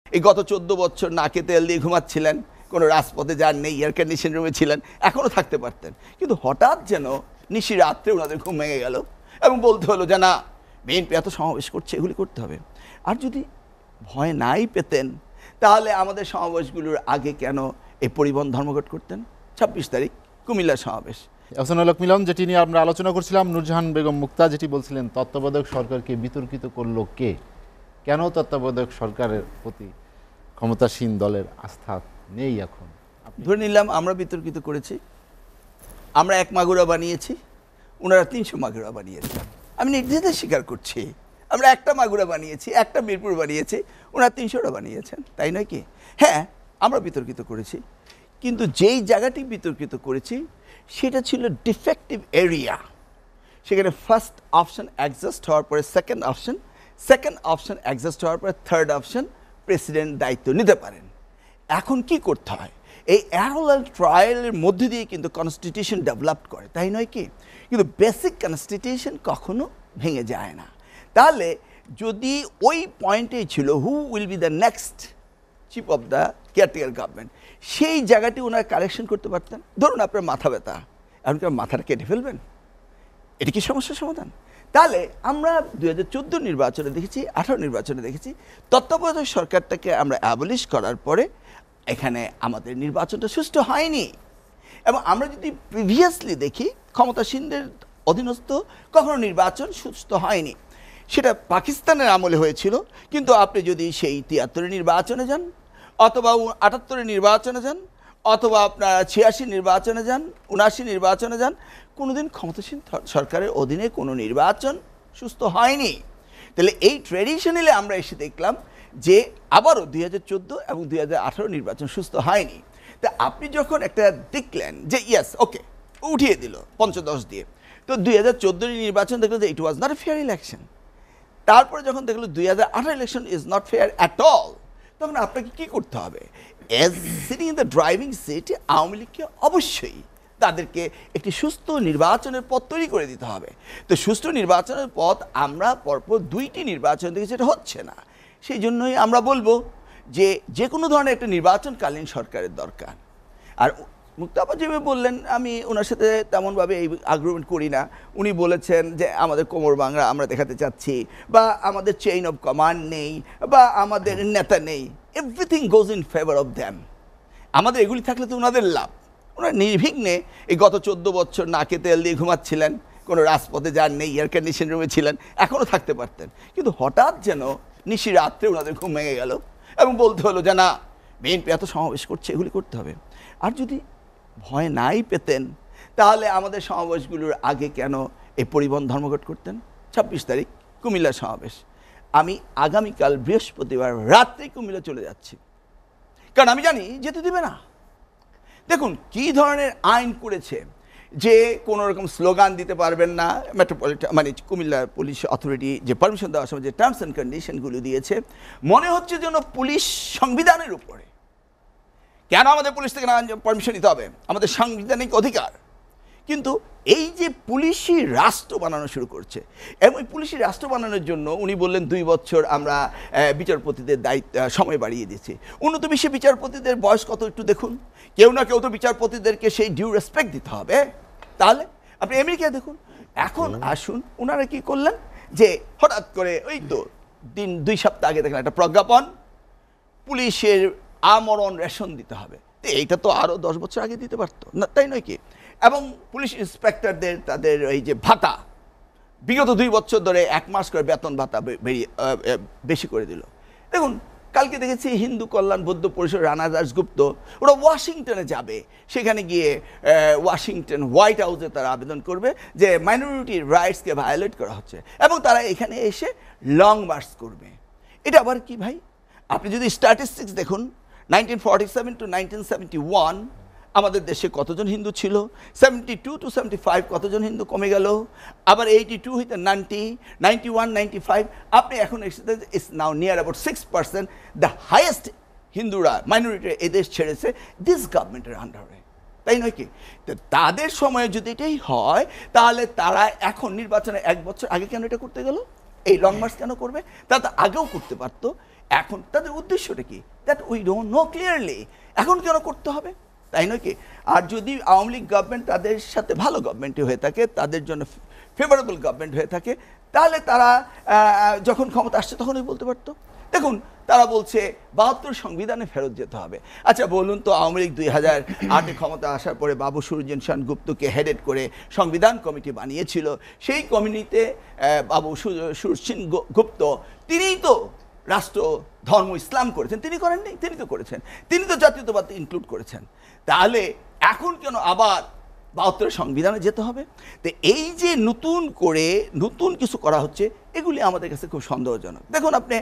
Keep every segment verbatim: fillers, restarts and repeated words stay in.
এই গত চোদ্দ বছর নাকে তেল দিয়ে ঘুমাচ্ছিলেন, কোনো রাজপথে যান নেই, এয়ার কন্ডিশন রুমে ছিলেন, এখনও থাকতে পারতেন। কিন্তু হঠাৎ যেন নিশি রাত্রে ওনাদের ঘুম ভেঙে গেল এবং বলতে হলো যে না, বিএনপি এত সমাবেশ করছে, এগুলি করতে হবে। আর যদি ভয় নাই পেতেন তাহলে আমাদের সমাবেশগুলোর আগে কেন এই পরিবহন ধর্মঘট করতেন? ছাব্বিশ তারিখ কুমিল্লার সমাবেশ। আহসানুল হক মিলন, যেটি নিয়ে আমরা আলোচনা করছিলাম, নূরজাহান বেগম মুক্তা যেটি বলছিলেন, তত্ত্বাবধায়ক সরকারকে বিতর্কিত করলো কে? কেন তত্ত্বাবধায়ক সরকারের প্রতি ক্ষমতাসীন দলের আস্থা নেই এখন? ধরে নিলাম আমরা বিতর্কিত করেছি, আমরা এক মাগুরা বানিয়েছি, ওনারা তিনশো মাগুরা বানিয়েছে। আমি নির্দ্বিধায় স্বীকার করছি, আমরা একটা মাগুরা বানিয়েছি, একটা মিরপুর বানিয়েছি, ওনারা তিনশোটা বানিয়েছেন, তাই নয় কি? হ্যাঁ, আমরা বিতর্কিত করেছি, কিন্তু যেই জায়গাটি বিতর্কিত করেছি সেটা ছিল ডিফেক্টিভ এরিয়া। সেখানে ফার্স্ট অপশন অ্যাডজাস্ট হওয়ার পরে second option, second option adjust হওয়ার পরে থার্ড অপশন প্রেসিডেন্ট দায়িত্ব নিতে পারেন। এখন কি করতে হয়? এই অ্যারোলাল ট্রায়ালের মধ্যে দিয়ে কিন্তু কনস্টিটিউশন ডেভেলপ করে, তাই নয় কি? কিন্তু বেসিক কনস্টিটিউশন কখনো ভেঙে যায় না। তাহলে যদি ওই পয়েন্টেই ছিল who will be the next chief of the caretaker government, সেই জায়গাটি ওনারা কারেকশন করতে পারতেন। ধরুন আপনার মাথা ব্যথা, এখন কি মাথাটা কেটে ফেলবেন? এটি কি সমস্যার সমাধান? তাহলে আমরা দুই হাজার চোদ্দো নির্বাচনে দেখেছি, আঠারো নির্বাচনে দেখেছি, তত্ত্বাবধায়ক সরকারটাকে আমরা অ্যাবলিশ করার পরে এখানে আমাদের নির্বাচনটা সুষ্ঠু হয়নি। এবং আমরা যদি প্রিভিয়াসলি দেখি, ক্ষমতাসীনদের অধীনস্থ কখনো নির্বাচন সুস্থ হয়নি। সেটা পাকিস্তানের আমলে হয়েছিল, কিন্তু আপনি যদি সেই তিয়াত্তরের নির্বাচনে যান, অথবা আটাত্তরের নির্বাচনে যান, অথবা আপনার ছিয়াশি নির্বাচনে যান, উনআশি নির্বাচনে যান, কোনোদিন ক্ষমতাসীন সরকারের অধীনে কোনো নির্বাচন সুস্থ হয়নি। তাহলে এই ট্র্যাডিশনালি আমরা এসে দেখলাম যে আবারও দুই হাজার চোদ্দো এবং দুই হাজার আঠারো নির্বাচন সুস্থ হয়নি। তা আপনি যখন একটা দেখলেন যে ইয়েস ওকে উঠিয়ে দিল পঞ্চদশ দিয়ে, তো দুই হাজার চোদ্দোর নির্বাচন দেখলো যে it was not a fair election. তারপরে যখন দেখলো দুই হাজার আঠারো election is not fair at all, তখন আপনাকে কী করতে হবে? As sitting in the driving seat, Awami লীগকে অবশ্যই তাদেরকে একটি সুস্থ নির্বাচনের পথ তৈরি করে দিতে হবে। তো সুস্থ নির্বাচনের পথ আমরা পরপর দুইটি নির্বাচন থেকে সেটা হচ্ছে না। সেই জন্যই আমরা বলবো যে যে কোনো ধরনের একটা নির্বাচনকালীন সরকারের দরকার। আর মুক্তাপা যেভাবে বললেন, আমি ওনার সাথে তেমনভাবে এই আগ্রহমেন্ট করি না। উনি বলেছেন যে আমাদের কোমর বাংলা আমরা দেখাতে চাচ্ছি, বা আমাদের চেইন অফ কমান্ড নেই, বা আমাদের নেতা নেই। Everything goes in favour of them. আমাদের এগুলি থাকলে তো ওনাদের লাভ। ওনারা নির্বিঘ্নে এই গত চোদ্দ বছর নাকে তেল দিয়ে ঘুমাচ্ছিলেন, কোনো রাজপথে যান নেই, এয়ার কন্ডিশন রুমে ছিলেন, এখনও থাকতে পারতেন। কিন্তু হঠাৎ যেন নিশি রাত্রে ওনাদের ঘুম ভেঙে গেল এবং বলতে হলো যে না, বিএনপি এত সমাবেশ করছে, এগুলি করতে হবে। আর যদি ভয় নাই পেতেন তাহলে আমাদের সমাবেশগুলোর আগে কেন এই পরিবহন ধর্মঘট করতেন? ছাব্বিশ তারিখ কুমিল্লার সমাবেশ। আমি আগামীকাল বৃহস্পতিবার রাত্রে কুমিল্লা চলে যাচ্ছি, কারণ আমি জানি যেতে দেবে না। দেখুন কী ধরনের আইন করেছে যে কোনো রকম স্লোগান দিতে পারবেন না। মেট্রোপলিটন মানে কুমিল্লার পুলিশ অথরিটি যে পারমিশন দেওয়ার সময় যে টার্মস অ্যান্ড কন্ডিশনগুলো দিয়েছে, মনে হচ্ছে যেন পুলিশ সংবিধানের উপরে। কেন আমাদের পুলিশ থেকে না পারমিশন নিতে হবে? আমাদের সাংবিধানিক অধিকার। কিন্তু এই যে পুলিশি রাষ্ট্র বানানো শুরু করছে, এবং এই পুলিশি রাষ্ট্র বানানোর জন্য উনি বললেন দুই বছর আমরা বিচারপতিদের দায়িত্ব সময় বাড়িয়ে দিয়েছি। উন্নত বিশ্বে বিচারপতিদের বয়স কত একটু দেখুন। কেউ না কেউ তো বিচারপতিদেরকে সেই ডিউ রেসপেক্ট দিতে হবে। তাহলে আপনি আমেরিকায় দেখুন। এখন আসুন, ওনারা কি করলেন যে হঠাৎ করে ওই তো দিন দুই সপ্তাহ আগে দেখলেন একটা প্রজ্ঞাপন, পুলিশের আমরণ রেশন দিতে হবে। তো এইটা তো আরও দশ বছর আগে দিতে পারতো না, তাই নয় কি? এবং পুলিশ ইন্সপেক্টরদের তাদের এই যে ভাতা বিগত দুই বছর ধরে এক মাস করে বেতন ভাতা বেরিয়ে বেশি করে দিল। দেখুন কালকে দেখেছি হিন্দু কল্যাণ বৌদ্ধ পরিষদ রানা দাসগুপ্ত ওরা ওয়াশিংটনে যাবে, সেখানে গিয়ে ওয়াশিংটন হোয়াইট হাউসে তারা আবেদন করবে যে মাইনরিটি রাইটসকে ভায়োলেট করা হচ্ছে, এবং তারা এখানে এসে লং মার্চ করবে। এটা আবার কি ভাই? আপনি যদি স্ট্যাটিস্টিক্স দেখুন, nineteen forty seven to nineteen seventy one আমাদের দেশে কতজন হিন্দু ছিল, seventy two to seventy five কতজন হিন্দু কমে গেল, আবার এইটি টু হইতে ninety, ninety one, ninety five, আপনি এখন এসেছেন is now near about six percent the highest হিন্দুরা মাইনরিটি এদেশ ছেড়েছে দিস গভর্নমেন্টের আন্ডারে, তাই নয় কি? তো তাদের সময়ে যদি এটাই হয়, তাহলে তারা এখন নির্বাচনে এক বছর আগে কেন এটা করতে গেল? এই লং মার্চ কেন করবে? তারা তো আগেও করতে পারতো। এখন তাদের উদ্দেশ্যটা কি, that we don't know clearly. এখন কেন করতে হবে, তাই নয় কি? আর যদি আওয়ামী লীগ গভর্নমেন্ট তাদের সাথে ভালো গভর্নমেন্টই হয়ে থাকে, তাদের জন্য ফেভারেবল গভর্নমেন্ট হয়ে থাকে, তাহলে তারা যখন ক্ষমতা আসছে তখনই বলতে পারতো। দেখুন তারা বলছে বাহাত্তর সংবিধানে ফেরত যেতে হবে। আচ্ছা বলুন তো, আওয়ামী লীগ দুই হাজার আটে ক্ষমতা আসার পরে বাবু সুরজন সেন গুপ্তকে হেডেড করে সংবিধান কমিটি বানিয়েছিল। সেই কমিটিতে বাবু সুরজন গুপ্ত তিনিই তো রাষ্ট্র ধর্ম ইসলাম করেছেন, তিনি করেননি? তিনি তো করেছেন, তিনি তো জাতীয়তাবাদ ইনক্লুড করেছেন। তাহলে এখন কেন আবার বাহাত্তরের সংবিধানে যেতে হবে? তো এই যে নতুন করে নতুন কিছু করা হচ্ছে, এগুলি আমাদের কাছে খুব সন্দেহজনক। দেখুন আপনি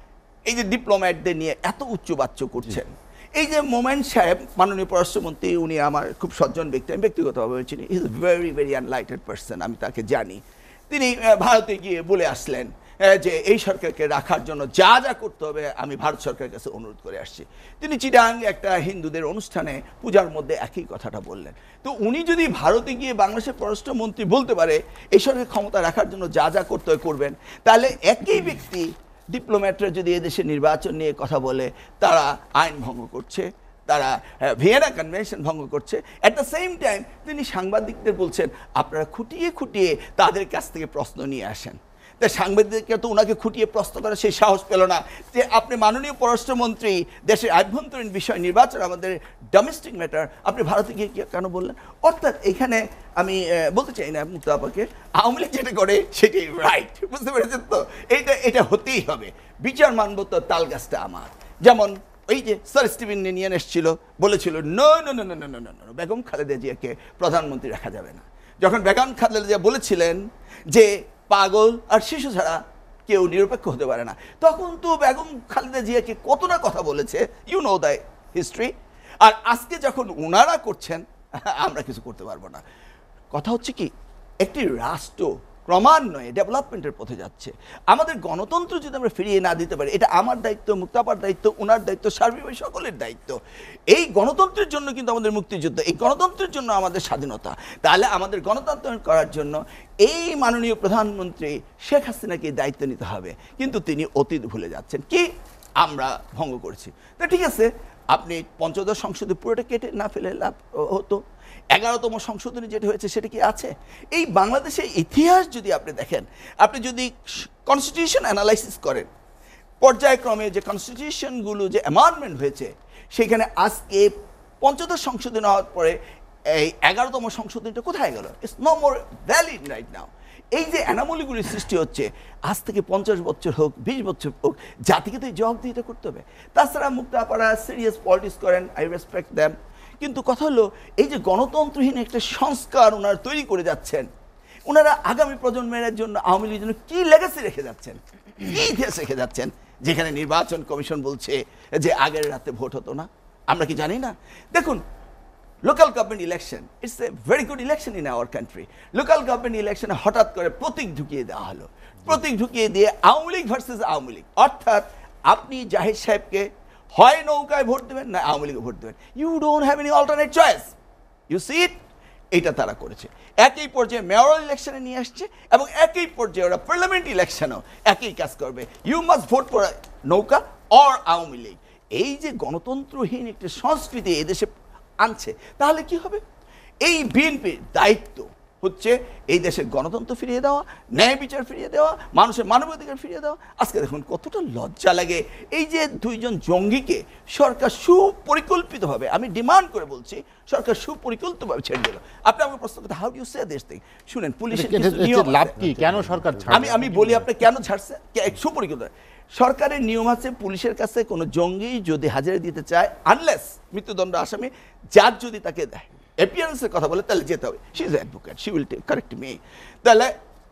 এই যে ডিপ্লোম্যাটদের নিয়ে এত উচ্চবাচ্য করছেন, এই যে মোমেন্ট সাহেব মাননীয় পররাষ্ট্রমন্ত্রী, উনি আমার খুব সজ্জন ব্যক্তি, আমি ব্যক্তিগতভাবে চিনি, is very very enlightened person, আমি তাকে জানি। তিনি ভারতে গিয়ে বলে আসলেন যে এই সরকারকে রাখার জন্য যা যা করতে হবে আমি ভারত সরকারের কাছে অনুরোধ করে আসছি। তিনি চিটাং একটা হিন্দুদের অনুষ্ঠানে পূজার মধ্যে একই কথাটা বললেন। তো উনি যদি ভারতে গিয়ে বাংলাদেশের পররাষ্ট্রমন্ত্রী বলতে পারে এই সরকার ক্ষমতা রাখার জন্য যা যা করতে হয় করবেন, তাহলে একই ব্যক্তি ডিপ্লোম্যাটরা যদি এদেশে নির্বাচন নিয়ে কথা বলে, তারা আইন ভঙ্গ করছে, তারা ভিয়েনা কনভেনশন ভঙ্গ করছে। অ্যাট দ্য সেম টাইম তিনি সাংবাদিকদের বলছেন আপনারা খুঁটিয়ে খুঁটিয়ে তাদের কাছ থেকে প্রশ্ন নিয়ে আসেন। তাই সাংবাদিকরা তো ওনাকে খুঁটিয়ে প্রশ্ন করার সেই সাহস পেল না যে আপনি মাননীয় পররাষ্ট্রমন্ত্রী, দেশের আভ্যন্তরীণ বিষয় নির্বাচন আমাদের ডোমেস্টিক ম্যাটার, আপনি ভারতে গিয়ে কেন বললেন? অর্থাৎ এখানে আমি বলতে চাই না মুক্তা আপাকে, আওয়ামী লীগ যেটা করে সেটাই রাইট, বুঝতে পেরেছেন তো? এইটা এটা হতেই হবে, বিচার মানব তো তাল গাছটা আমার। যেমন এই যে স্যার স্টিভেন নিনিয়ান এসেছিল, বলেছিল no no no no no no no Begum Khaleda জিয়াকে প্রধানমন্ত্রী রাখা যাবে না। যখন বেগম খালেদা জিয়া বলেছিলেন যে পাগল আর শিশু ছাড়া কেউ নিরপেক্ষ হতে পারে না, তখন তো বেগম খালেদা জিয়াকে কত না কথা বলেছে, ইউ নো দ্য হিস্ট্রি। আর আজকে যখন ওনারা করছেন আমরা কিছু করতে পারবো না। কথা হচ্ছে কি, একটি রাষ্ট্র ক্রমান্বয়ে ডেভেলপমেন্টের পথে যাচ্ছে, আমাদের গণতন্ত্র যদি আমরা ফিরিয়ে না দিতে পারি, এটা আমার দায়িত্ব, মুক্তাপার দায়িত্ব, ওনার দায়িত্ব, সার্বিকভাবে সকলের দায়িত্ব। এই গণতন্ত্রের জন্য কিন্তু আমাদের মুক্তিযুদ্ধ, এই গণতন্ত্রের জন্য আমাদের স্বাধীনতা। তাহলে আমাদের গণতন্ত্র করার জন্য এই মাননীয় প্রধানমন্ত্রী শেখ হাসিনাকে দায়িত্ব নিতে হবে, কিন্তু তিনি অতীত ভুলে যাচ্ছেন। কি আমরা ভঙ্গ করছি? তা ঠিক আছে, আপনি পঞ্চদশ সংসদে পুরোটা কেটে না ফেলে লাভ হতো। এগারোতম সংশোধনী যেটা হয়েছে সেটা কি আছে? এই বাংলাদেশের ইতিহাস যদি আপনি দেখেন, আপনি যদি কনস্টিটিউশন অ্যানালাইসিস করেন, পর্যায়ক্রমে যে কনস্টিটিউশনগুলো যে অ্যামেন্ডমেন্ট হয়েছে, সেখানে আজকে পঞ্চদশ সংশোধনী হওয়ার পরে এই এগারোতম সংশোধনীটা কোথায় গেল? It's no more valid right now. এই যে অ্যানামলিগুলির সৃষ্টি হচ্ছে, আজ থেকে পঞ্চাশ বছর হোক, বিশ বছর হোক, জাতিকে তো এই জবাবদিহিতা করতে হবে। তাছাড়া মুক্তা আপারা সিরিয়াস পলিটিক্স করেন, আই রেসপেক্ট দ্যাম, কিন্তু কথা হলো এই যে গণতন্ত্রহীন একটা সংস্কার ওনারা তৈরি করে যাচ্ছেন, ওনারা আগামী প্রজন্মের জন্য আওয়ামী লীগের জন্য কি লেগাসি রেখে যাচ্ছেন, কি ইতিহাস রেখে যাচ্ছেন? যেখানে নির্বাচন কমিশন বলছে যে আগের রাতে ভোট হতো না, আমরা কি জানি না? দেখুন, local government election, it's a very good election in our country. Local government ইলেকশনে হঠাৎ করে প্রতীক ঢুকিয়ে দেওয়া হলো, প্রতীক ঢুকিয়ে দিয়ে আওয়ামী লীগ ভার্সেস আওয়ামী লীগ, অর্থাৎ আপনি জাহির সাহেবকে হয় নৌকায় ভোট দেবেন না আওয়ামী লীগে ভোট দেবেন, you don't have any alternate choice. You see it, এটা তারা করেছে। একই পর্যায়ে মেয়রাল ইলেকশনে নিয়ে আসছে এবং একই পর্যায়ে ওরা পার্লামেন্ট ইলেকশনও একই কাজ করবে, ইউ মাস্ট ভোট ফর নৌকা অর আওয়ামী লীগ। এই যে গণতন্ত্রহীন একটা সংস্কৃতি এদেশে আনছে, তাহলে কি হবে? এই বিএনপির দায়িত্ব হচ্ছে এই দেশের গণতন্ত্র ফিরিয়ে দেওয়া, ন্যায় বিচার ফিরিয়ে দেওয়া, মানুষের মানবাধিকার ফিরিয়ে দেওয়া। আজকে দেখুন কতটা লজ্জা লাগে, এই যে দুইজন জঙ্গিকে সরকার সুপরিকল্পিতভাবে, আমি ডিমান্ড করে বলছি, সরকার সুপরিকল্পিতভাবে ছেড়ে দিল। আপনি আমাকে প্রশ্ন করতে, how do you say this thing? শুনেন, পুলিশের লাভ কি, কেন সরকার ছাড়ে? আমি আমি বলি আপনি কেন ছাড়ছে, সুপরিকল্পিত সরকারের নিয়ম আছে, পুলিশের কাছে কোনো জঙ্গি যদি হাজিরা দিতে চায়, আনলেস মৃত্যুদণ্ড আসামি যার যদি তাকে দেয় অ্যাপিয়ারেন্সের কথা বলে, তাহলে যেতে হবে। She is advocate, she will correct me, তাহলে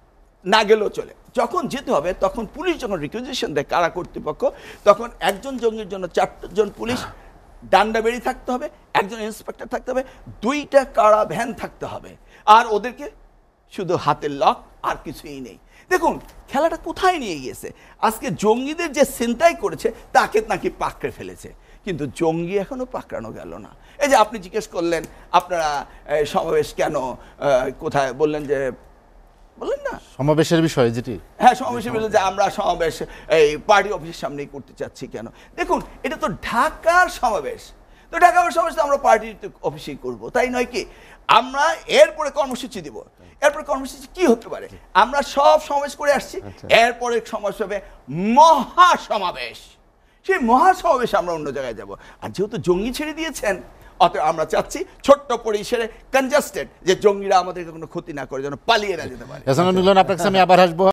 না গেলেও চলে। যখন যেতে হবে তখন পুলিশ যখন রিকুইজিশন দেয় কারা কর্তৃপক্ষ, তখন একজন জঙ্গির জন্য চারজন পুলিশ ডান্ডা বেড়ি থাকতে হবে, একজন ইন্সপেক্টর থাকতে হবে, দুইটা কারা ভ্যান থাকতে হবে, আর ওদেরকে শুধু হাতের লক, আর কিছুই নেই। দেখুন খেলাটা কোথায় নিয়ে গিয়েছে। আজকে জঙ্গিদের যে ছিনতাই করেছে তাকে নাকি পাকড়ে ফেলেছে, কিন্তু জঙ্গি এখনো পাকড়ানো গেল না। এই যে আপনি জিজ্ঞেস করলেন আপনারা সমাবেশ কেন, কোথায়, বললেন যে বলেন না সমাবেশের বিষয় যেটি হ্যাঁ সমাবেশে বলে যে আমরা সমাবেশ এই পার্টি অফিসের সামনেই করতে চাচ্ছি কেন? দেখুন এটা তো ঢাকার সমাবেশ, তো ঢাকার সমাবেশ তো আমরা পার্টির অফিসেই করব, তাই নয় কি? আমরা এরপরে কর্মসূচি দিব। এরপরে কর্মসূচি কি হতে পারে? আমরা সব সমাবেশ করে আসছি, এরপরে সমাবেশ হবে মহা সমাবেশ। সেই মহা সমাবেশে আমরা অন্য জায়গায় যাব। আর যেহেতু জঙ্গি ছেড়ে দিয়েছেন, অতএব আমরা চাচ্ছি ছোট্ট পরিসরে কনজাস্টেড, যে জঙ্গিরা আমাদেরকে কোনো ক্ষতি না করে, যেন পালিয়ে না যেতে পারে। এস এ মিলন, আপনার কাছে আমি আবার আসবো।